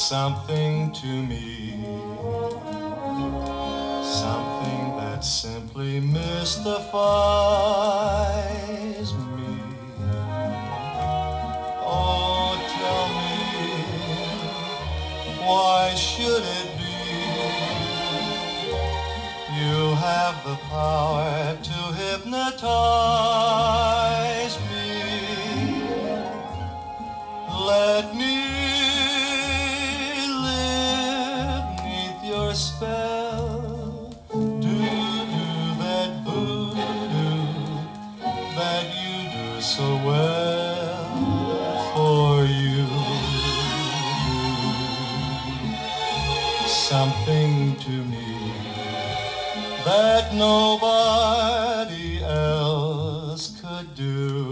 something to me, something that simply mystifies me. Oh, tell me, why should it be you have the power to hypnotize me? Let me your spell, do-do that voodoo that you do so well. For you do something to me that nobody else could do.